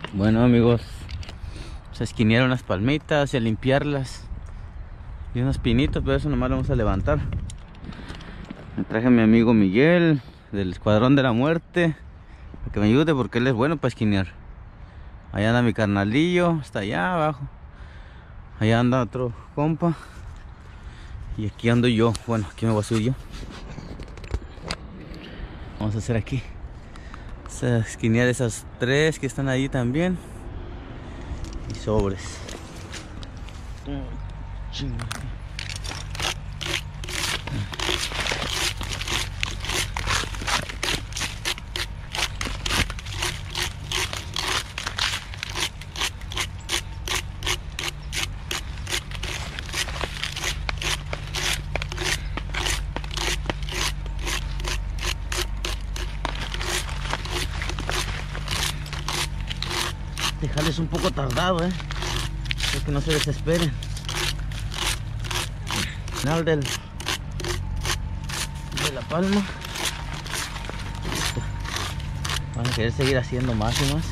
Bueno, amigos, se esquinearon unas palmitas y a limpiarlas y unos pinitos, pero eso nomás lo vamos a levantar. Me traje a mi amigo Miguel del Escuadrón de la Muerte para que me ayude porque él es bueno para esquinear. Allá anda mi carnalillo, está allá abajo. Allá anda otro compa. Y aquí ando yo. Bueno, aquí me voy a subir yo. Vamos a hacer aquí. Vamos a esquinear esas tres que están ahí también. Y sobres. Dejarles un poco tardado, para que no se desesperen. Al final de la palma van a querer seguir haciendo más y más.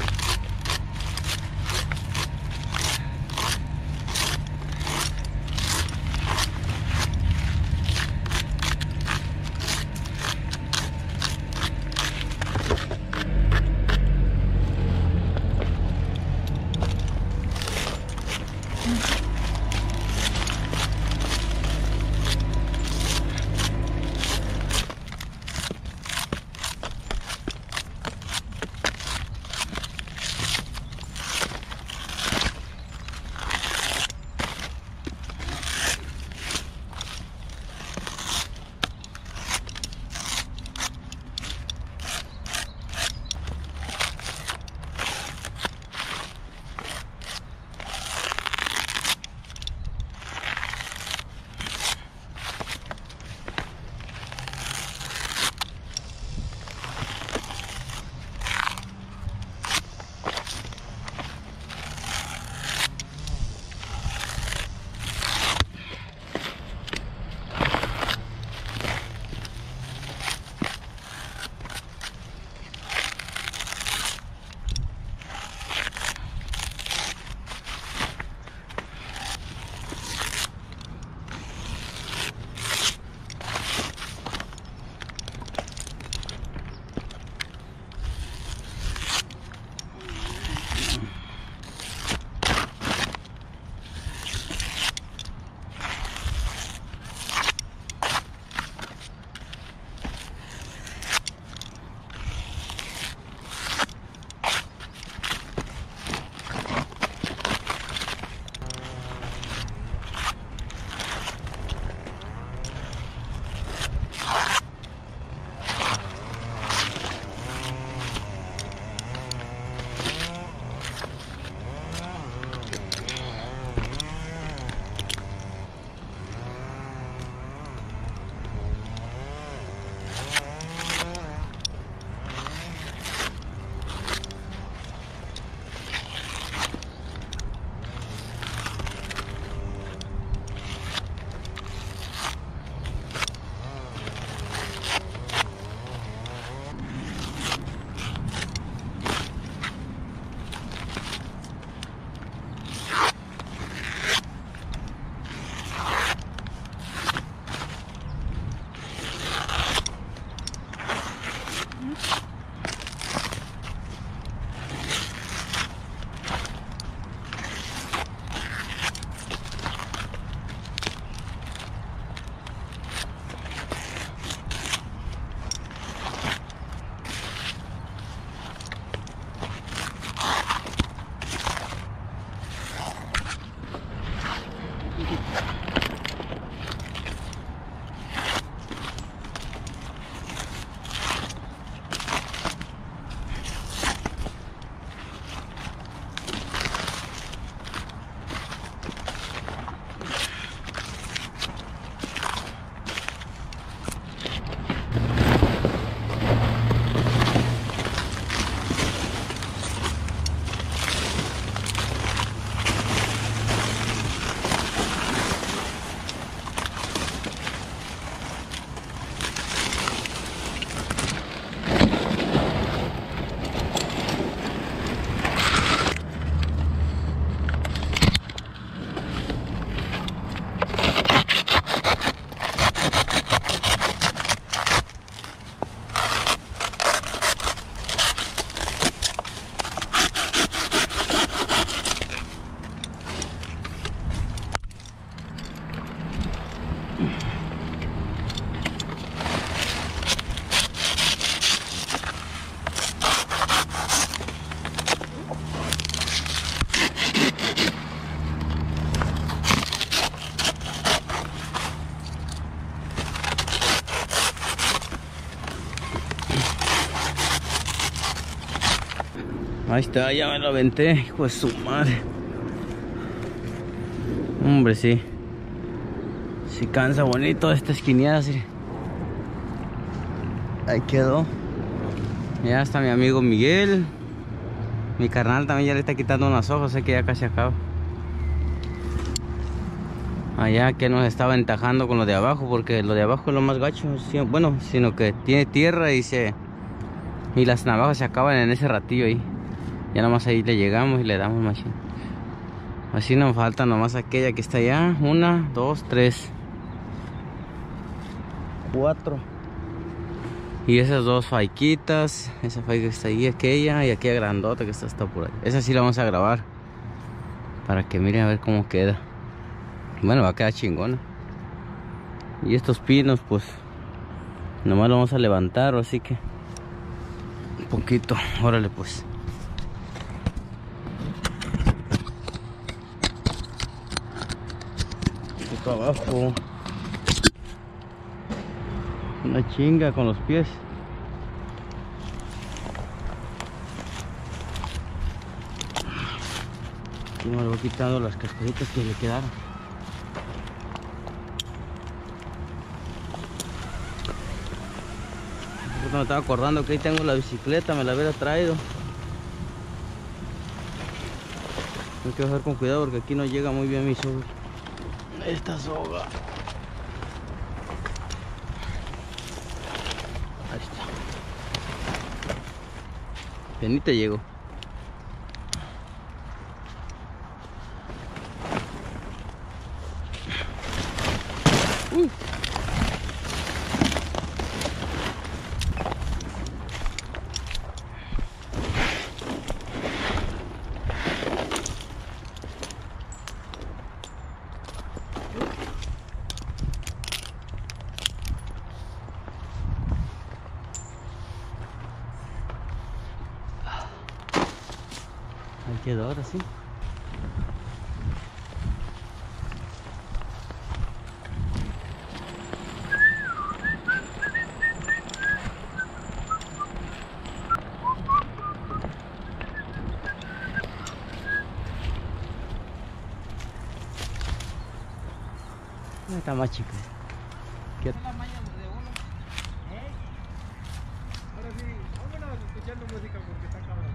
Ahí está, ya me lo aventé, hijo de su madre. Hombre, sí. Sí cansa bonito esta esquineada, sí. Ahí quedó. Ya está mi amigo Miguel. Mi carnal también ya le está quitando unas hojas, sé que ya casi acaba. Allá que nos está aventajando con lo de abajo, porque lo de abajo es lo más gacho. Bueno, sino que tiene tierra y las navajas se acaban en ese ratillo ahí. Ya nomás ahí le llegamos y le damos machín. Así nos falta nomás aquella que está allá. 1, 2, 3, 4. Y esas dos faiquitas. Esa faica que está ahí, aquella y aquella grandota que está por ahí. Esa sí la vamos a grabar, para que miren a ver cómo queda. Bueno, va a quedar chingona. Y estos pinos pues nomás lo vamos a levantar, así que un poquito, órale pues. Esto abajo. Una chinga con los pies. Y me voy quitando las cascaritas que le quedaron. Me estaba acordando que ahí tengo la bicicleta, me la hubiera traído. Hay que bajar con cuidado porque aquí no llega muy bien mi soga. Esta soga. Ahí está. Penita llego. Ahí quedó ahora sí. Está más chica. ¿Qué? La maña de uno. Ahora sí, vámonos escuchando música porque está cabrón.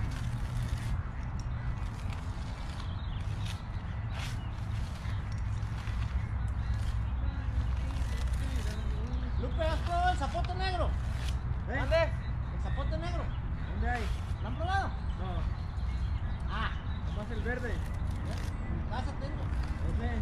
Lupe, ¿has probado el zapote negro? ¿Dónde? ¿El zapote negro? ¿Dónde hay? ¿Lo han probado? No, Ah, nomás el verde. en casa tengo. ¿Dónde?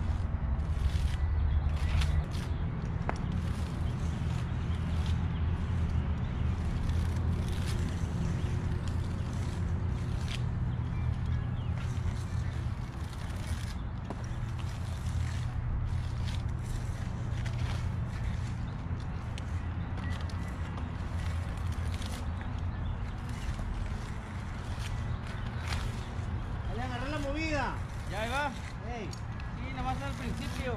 Ahí agarré la movida. ¿Ya ahí va? Ey, Sí, nomás al principio.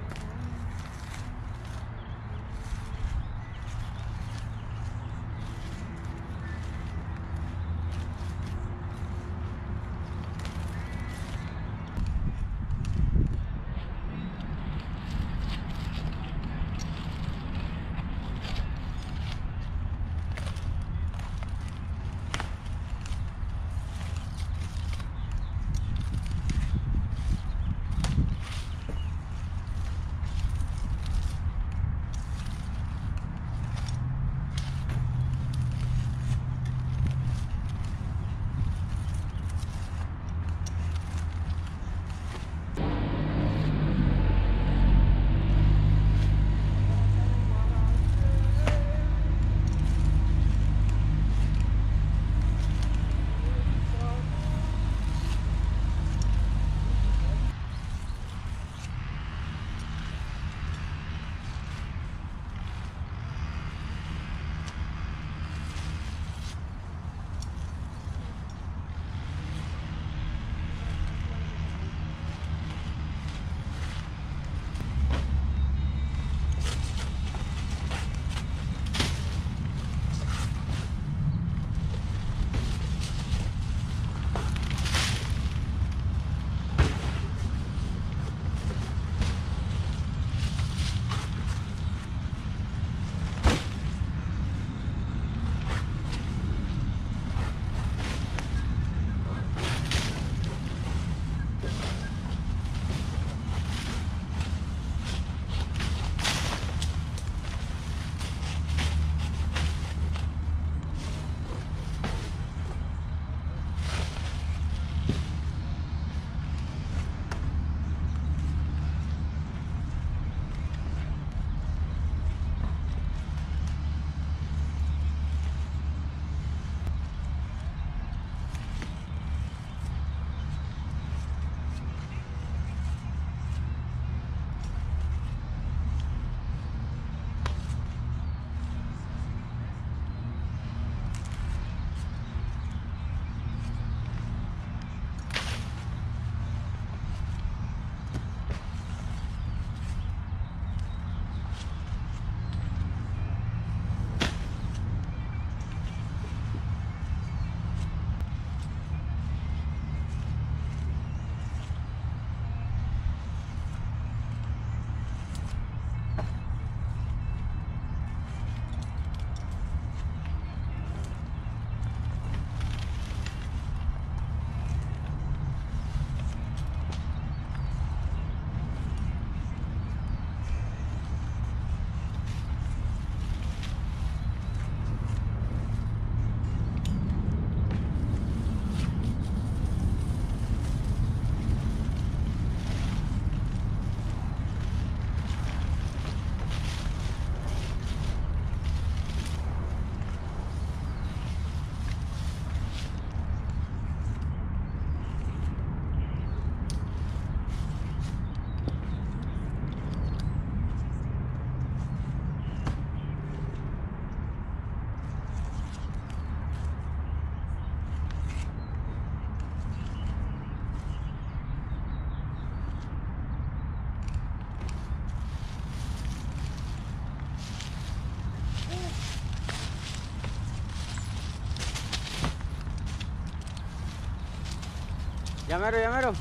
Ya mero, ya mero.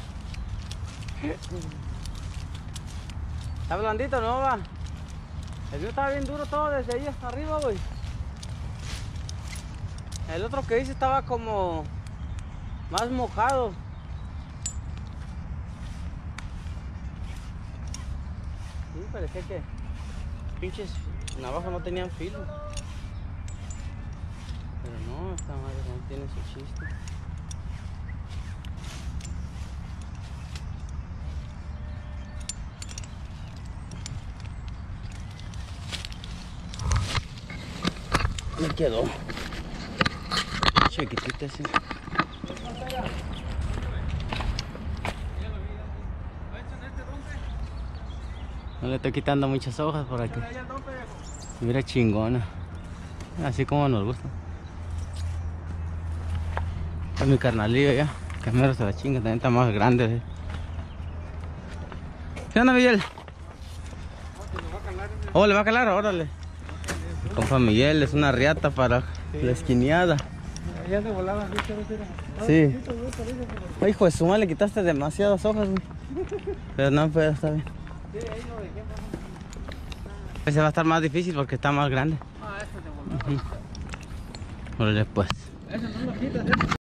¿Está blandito, no va? El mío estaba bien duro todo desde ahí hasta arriba, güey. El otro que hice estaba como más mojado. Sí, parecía que pinches navajas no tenían filo. Pero no, esta madre no tiene su chiste. Me quedó chiquitita así. No le estoy quitando muchas hojas por aquí. Mira, chingona. Así como nos gusta. Es mi carnalillo ya. Que mero se la chinga, también está más grande. ¿Qué onda, Miguel? Oh, le va a calar, órale. Compa Miguel, es una riata para la esquineada. Ya se volaba, Sí. Ay, hijo de su madre, le quitaste demasiadas hojas, güey. Pero no, pero está bien. Ese va a estar más difícil porque está más grande. Ah, eso te volaba. Órale, pues. Eso no lo quitas,